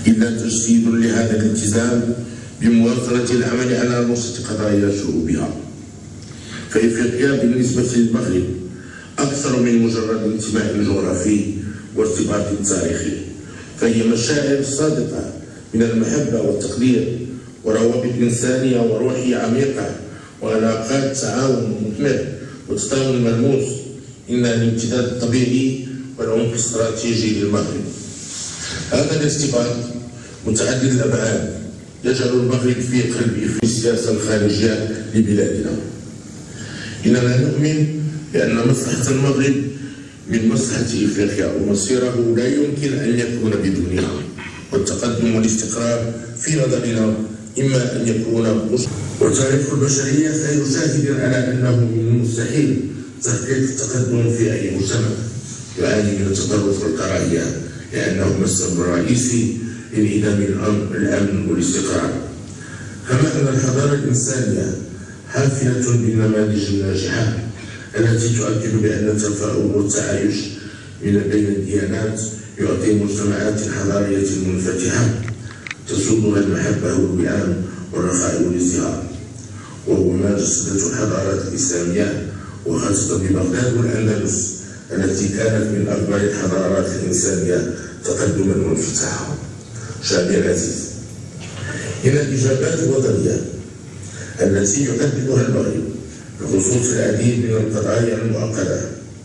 إلا تجسيد لهذا الالتزام بمواصلة العمل على نصرة قضايا شعوبها. فإفريقيا بالنسبة للمغرب أكثر من مجرد انتماء جغرافي وارتباط تاريخي، فهي مشاعر صادقة من المحبة والتقدير وروابط إنسانية وروحية عميقة وعلاقات تعاون مثمر وتضامن ملموس إنها الامتداد الطبيعي والعمق الاستراتيجي للمغرب. هذا الارتباط متعدد الأبعاد يجعل المغرب في قلب السياسة الخارجية لبلادنا. إننا نؤمن بأن مصلحة المغرب من مصلحة إفريقيا ومصيره لا يمكن أن يكون بدونها، والتقدم والاستقرار في نظرنا إما أن يكون وتاريخ البشرية خير شاهد على أنه من المستحيل تحقيق التقدم في أي مجتمع يعاني من التطرف والكراهية، لأنه السبب الرئيسي لانعدام الأمن والاستقرار. كما أن الحضارة الإنسانية حافلة بالنماذج الناجحة التي تؤكد بأن التفاؤل والتعايش بين الديانات يعطي مجتمعات حضارية منفتحة تسودها المحبة والوئام والرخاء والازدهار، وهو ما جسدته الحضارات الإسلامية وخاصة ببغداد والأندلس التي كانت من أكبر الحضارات الإنسانية تقدما وانفتاحا. شعبي العزيز، إن الإجابات الوطنية التي يحددها المغرب بخصوص العديد من القضايا المعقدة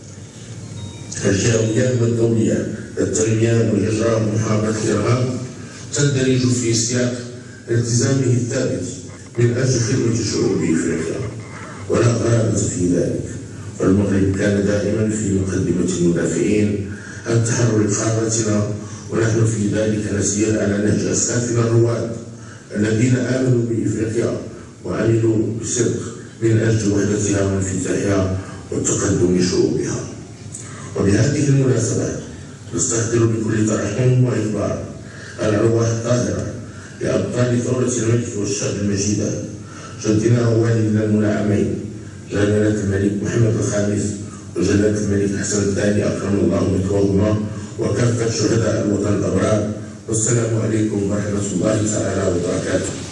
الجهوية والدولية التنمية والهجرة ومحاربة الإرهاب تندرج في سياق التزامه الثابت من أجل خدمة شعوب إفريقيا، ولا غرابة في ذلك، فالمغرب كان دائما في مقدمة المدافعين عن تحرر قارتنا، ونحن في ذلك نسير على نهج أسلافنا الرواد الذين آمنوا بإفريقيا وعملوا بصدق من أجل وحدتها وانفتاحها وتقدم شعوبها. وبهذه المناسبة نستحضر بكل ترحم وإخبار الأرواح الطاهرة لأبطال ثورة الملك والشعب المجيدة جدنا ووالدنا المنعمين جلالة الملك محمد الخامس وجلالة الملك حسن الثاني أكرم الله مثوهما وكافة شهداء الوطن الأبرار. والسلام عليكم ورحمة الله تعالى وبركاته.